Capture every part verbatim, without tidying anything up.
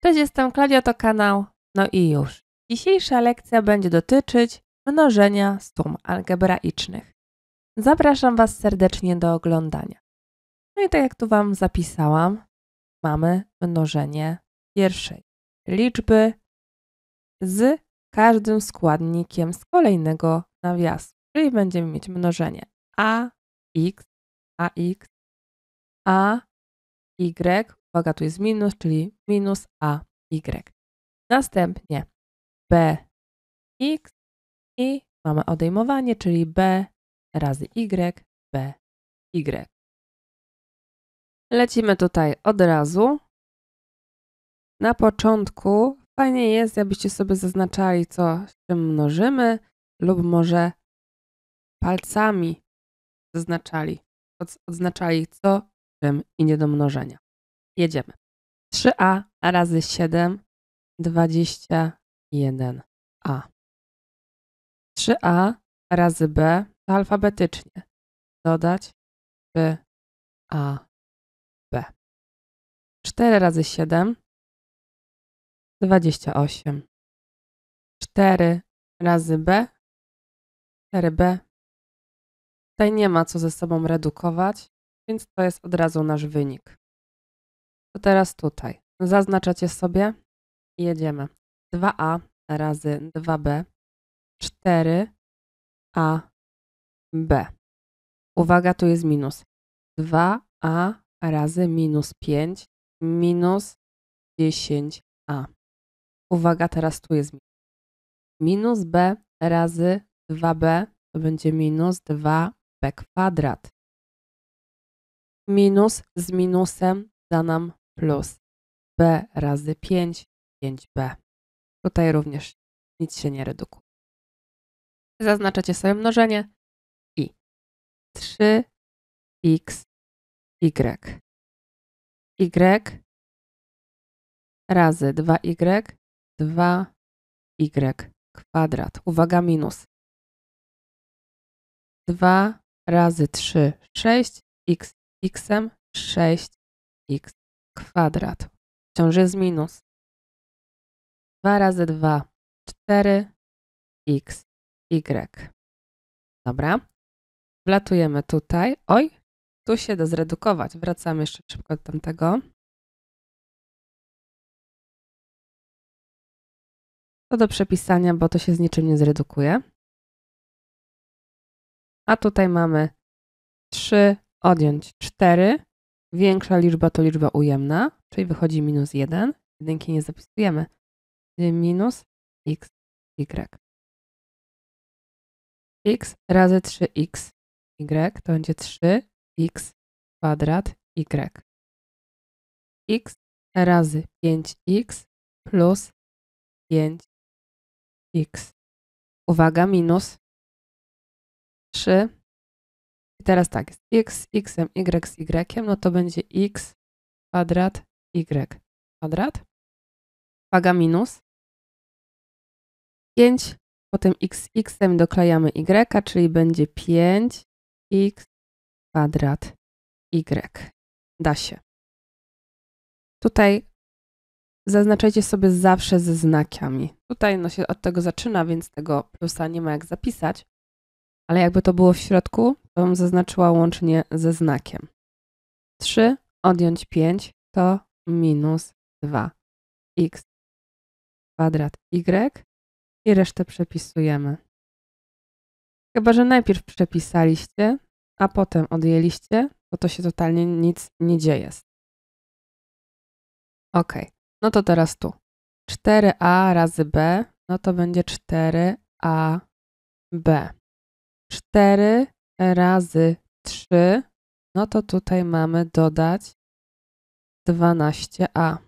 Cześć, jestem Klaudia, to kanał. No i już. Dzisiejsza lekcja będzie dotyczyć mnożenia sum algebraicznych. Zapraszam Was serdecznie do oglądania. No i tak jak tu Wam zapisałam, mamy mnożenie pierwszej liczby z każdym składnikiem z kolejnego nawiasu. Czyli będziemy mieć mnożenie a, x, ax, a, y. Uwaga, tu jest minus, czyli minus a, y. Następnie b, x i mamy odejmowanie, czyli b razy y, b, y. Lecimy tutaj od razu. Na początku fajnie jest, abyście sobie zaznaczali, co z czym mnożymy, lub może palcami zaznaczali, odznaczali, co z czym idzie do mnożenia. Jedziemy. trzy a razy siedem, dwadzieścia jeden a. trzy a razy b to alfabetycznie. Dodać trzy a b. cztery razy siedem, dwadzieścia osiem. cztery razy b, cztery b. Tutaj nie ma co ze sobą redukować, więc to jest od razu nasz wynik. To teraz tutaj zaznaczacie sobie i jedziemy. dwa a razy dwa b, cztery a b. Uwaga, tu jest minus. dwa a razy minus pięć, minus dziesięć a. Uwaga, teraz tu jest minus. Minus b razy dwa b to będzie minus dwa b kwadrat. Minus z minusem da nam plus. b razy pięć, pięć b. Tutaj również nic się nie redukuje. Zaznaczacie sobie mnożenie i trzy x, y. y razy dwa y, dwa y kwadrat. Uwaga, minus. dwa razy trzy, sześć, x, x, sześć x kwadrat. Wciąż jest minus. dwa razy dwa, cztery x, y. Dobra. Wlatujemy tutaj. Oj, tu się da zredukować. Wracamy jeszcze szybko do tamtego. To do przepisania, bo to się z niczym nie zredukuje. A tutaj mamy trzy odjąć cztery. Większa liczba to liczba ujemna, czyli wychodzi minus jeden. Jedynki nie zapisujemy. Minus x, y. X razy trzy x, y to będzie trzy x kwadrat, y. X razy pięć x plus pięć x. Uwaga, minus trzy. I teraz tak, jest x z x, y z y, no to będzie x kwadrat, y kwadrat. Uwaga, minus pięć, potem x z x doklejamy y, czyli będzie pięć x kwadrat, y. Da się. Tutaj zaznaczajcie sobie zawsze ze znakami. Tutaj no się od tego zaczyna, więc tego plusa nie ma jak zapisać. Ale jakby to było w środku, to bym zaznaczyła łącznie ze znakiem. trzy odjąć pięć to minus dwa x kwadrat, y i resztę przepisujemy. Chyba że najpierw przepisaliście, a potem odjęliście, to to się totalnie nic nie dzieje. Ok, no to teraz tu. cztery a razy b, no to będzie cztery a b. cztery razy trzy, no to tutaj mamy dodać dwanaście a.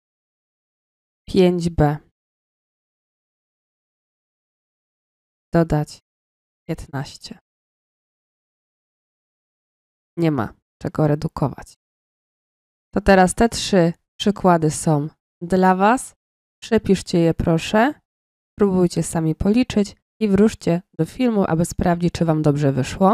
pięć b. Dodać piętnaście. Nie ma czego redukować. To teraz te trzy przykłady są dla Was. Przepiszcie je proszę. Spróbujcie sami policzyć i wróćcie do filmu, aby sprawdzić, czy Wam dobrze wyszło.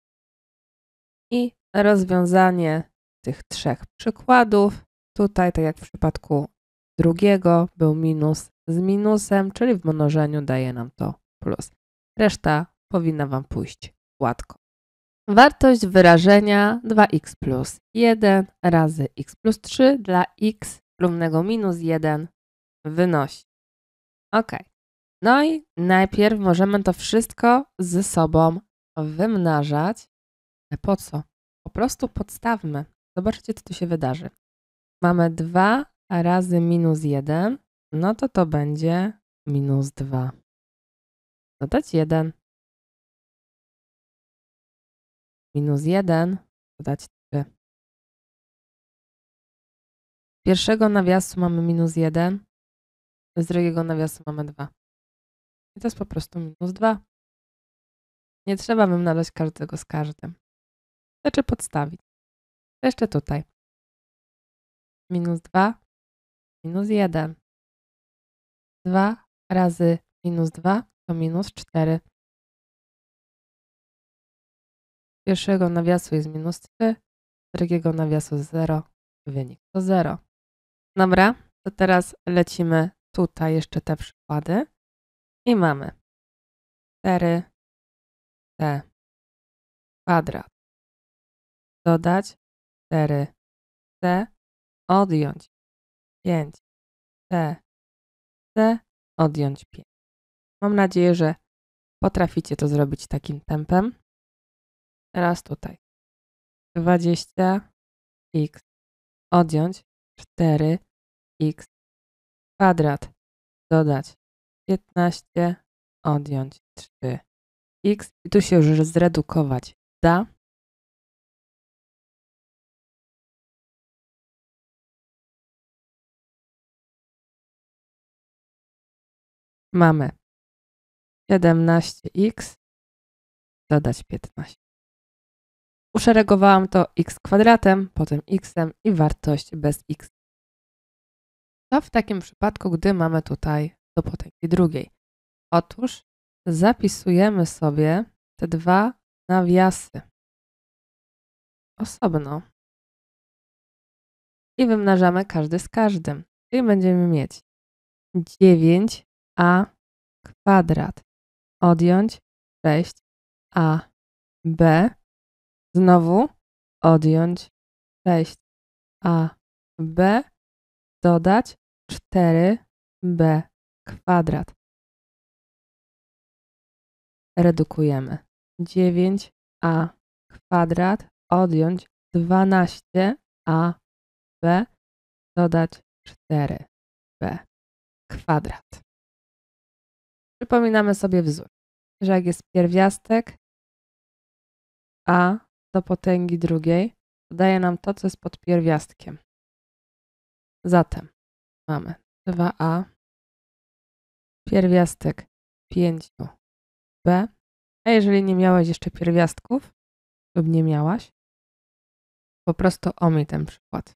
I rozwiązanie tych trzech przykładów. Tutaj, tak jak w przypadku drugiego był minus z minusem, czyli w mnożeniu daje nam to plus. Reszta powinna Wam pójść gładko. Wartość wyrażenia dwa x plus jeden razy x plus trzy dla x równego minus jeden wynosi. Ok. No i najpierw możemy to wszystko ze sobą wymnażać. Po co? Po prostu podstawmy. Zobaczcie, co tu się wydarzy. Mamy dwa razy minus jeden, no to to będzie minus dwa. Dodać jeden. Minus jeden, dodać trzy. Z pierwszego nawiasu mamy minus jeden, z drugiego nawiasu mamy dwa. I to jest po prostu minus dwa. Nie trzeba wymnażać każdego z każdym. Wystarczy podstawić. Jeszcze tutaj. Minus dwa, minus jeden. dwa razy minus dwa to minus cztery. Z pierwszego nawiasu jest minus trzy, z drugiego nawiasu zero. Wynik to zero. Dobra, to teraz lecimy tutaj jeszcze te przykłady. I mamy cztery c kwadrat. Dodać cztery c, odjąć pięć c, c, odjąć pięć. Mam nadzieję, że potraficie to zrobić takim tempem. Teraz tutaj dwadzieścia x odjąć cztery x kwadrat, dodać piętnaście, odjąć trzy x. I tu się już zredukować da. Mamy siedemnaście x, dodać piętnaście. Uszeregowałam to x kwadratem, potem xem i wartość bez x. To w takim przypadku, gdy mamy tutaj do potęgi drugiej. Otóż zapisujemy sobie te dwa nawiasy osobno i wymnażamy każdy z każdym. Czyli będziemy mieć dziewięć a kwadrat odjąć sześć a b, znowu odjąć sześć a b, dodać cztery b kwadrat. Redukujemy. dziewięć a kwadrat odjąć dwanaście a b, dodać cztery b kwadrat. Przypominamy sobie wzór, że jak jest pierwiastek a do potęgi drugiej, to daje nam to, co jest pod pierwiastkiem. Zatem mamy dwa a, pierwiastek pięć b, a jeżeli nie miałeś jeszcze pierwiastków lub nie miałaś, po prostu omyj ten przykład.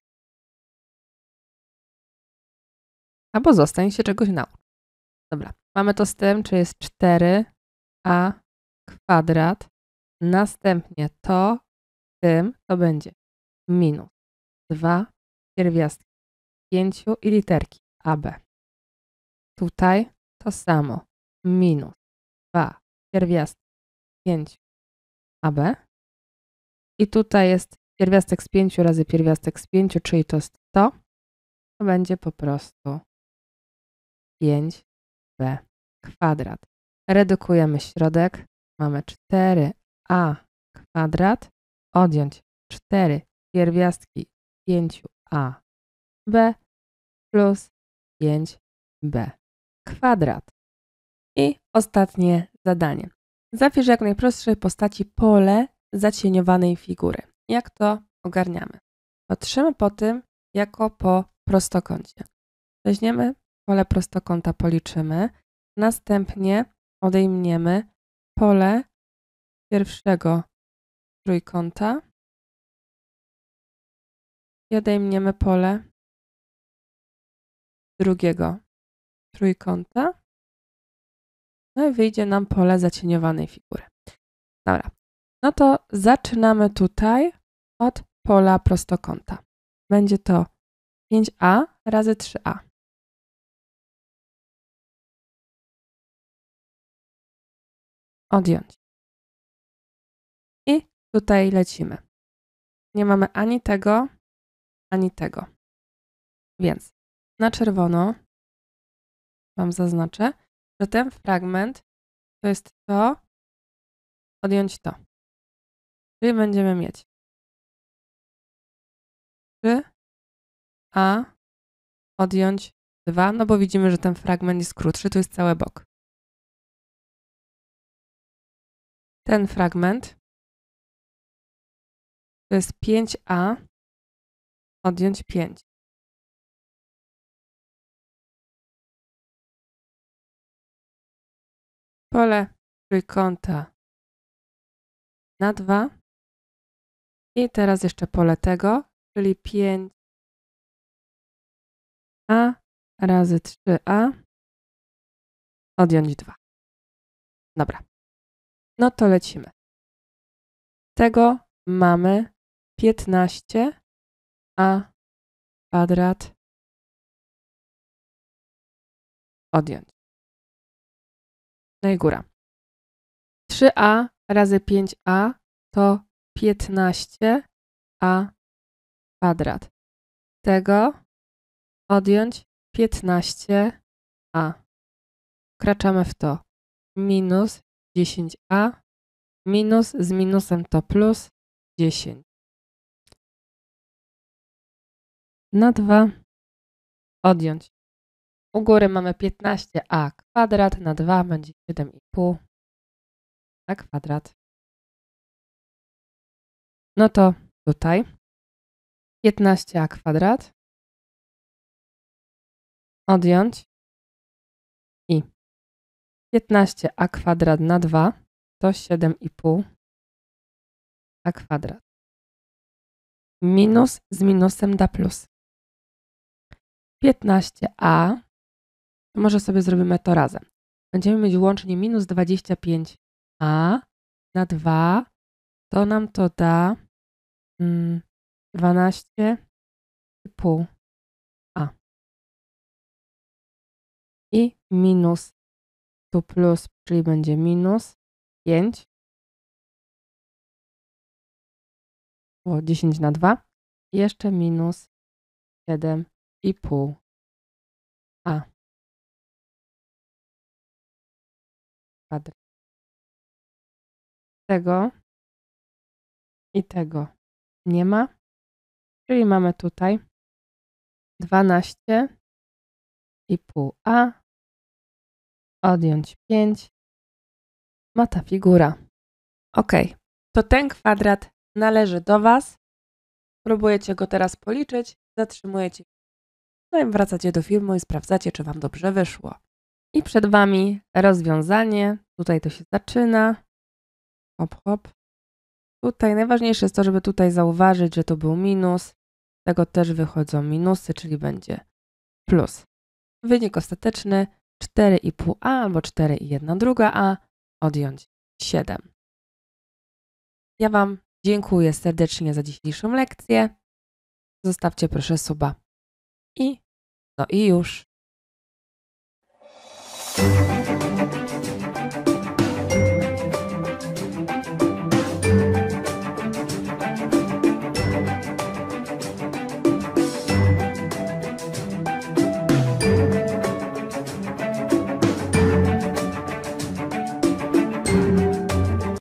Albo zostań się czegoś nauczyć. Dobra, mamy to z tym, czy jest cztery a kwadrat, następnie to z tym, to będzie minus dwa pierwiastki pięć i literki a b. Tutaj to samo, minus dwa pierwiastki pięć a b. I tutaj jest pierwiastek z pięciu razy pierwiastek z pięciu, czyli to jest to. To będzie po prostu pięć b kwadrat. Redukujemy środek. Mamy cztery a kwadrat. Odjąć cztery pierwiastki pięć a b plus pięć b kwadrat. I ostatnie zadanie. Zapisz w jak najprostszej postaci pole zacieniowanej figury. Jak to ogarniamy? Patrzymy po tym jako po prostokącie. Weźmiemy pole prostokąta, policzymy. Następnie odejmiemy pole pierwszego trójkąta i odejmiemy pole drugiego trójkąta. No i wyjdzie nam pole zacieniowanej figury. Dobra, no to zaczynamy tutaj od pola prostokąta. Będzie to pięć a razy trzy a. odjąć. I tutaj lecimy. Nie mamy ani tego, ani tego. Więc na czerwono Wam zaznaczę, że ten fragment to jest to, odjąć to. Czyli będziemy mieć trzy a odjąć dwa, no bo widzimy, że ten fragment jest krótszy, tu jest cały bok. Ten fragment to jest pięć a odjąć pięć. Pole trójkąta na dwa. I teraz jeszcze pole tego, czyli pięć a razy trzy a odjąć dwa. Dobra. No to lecimy. Tego mamy piętnaście a kwadrat odjąć. No i góra. trzy a razy pięć a to piętnaście a kwadrat. Tego odjąć piętnaście a. Wkraczamy w to. Minus dziesięć a minus z minusem to plus dziesięć. Na dwa odjąć. U góry mamy piętnaście a kwadrat, na dwa będzie siedem i pół na kwadrat. No to tutaj piętnaście a kwadrat odjąć i piętnaście a kwadrat na dwa to siedem i pół a kwadrat. Minus z minusem da plus. piętnaście a, to może sobie zrobimy to razem. Będziemy mieć łącznie minus dwadzieścia pięć a na dwa, to nam to da mm, dwanaście i pół a. I minus tu plus, czyli będzie minus pięć. Było dziesięć na dwa. I jeszcze minus siedem i pół a. Kwadrat. Tego i tego nie ma. Czyli mamy tutaj dwanaście i pół a odjąć pięć. Ma ta figura. Ok, to ten kwadrat należy do Was. Próbujecie go teraz policzyć, zatrzymujecie. No i wracacie do filmu i sprawdzacie, czy Wam dobrze wyszło. I przed Wami rozwiązanie. Tutaj to się zaczyna. Hop, hop. Tutaj najważniejsze jest to, żeby tutaj zauważyć, że to był minus. Z tego też wychodzą minusy, czyli będzie plus. Wynik ostateczny cztery i pół a albo cztery i jedna druga a odjąć siedem. Ja Wam dziękuję serdecznie za dzisiejszą lekcję. Zostawcie proszę suba. I no i już.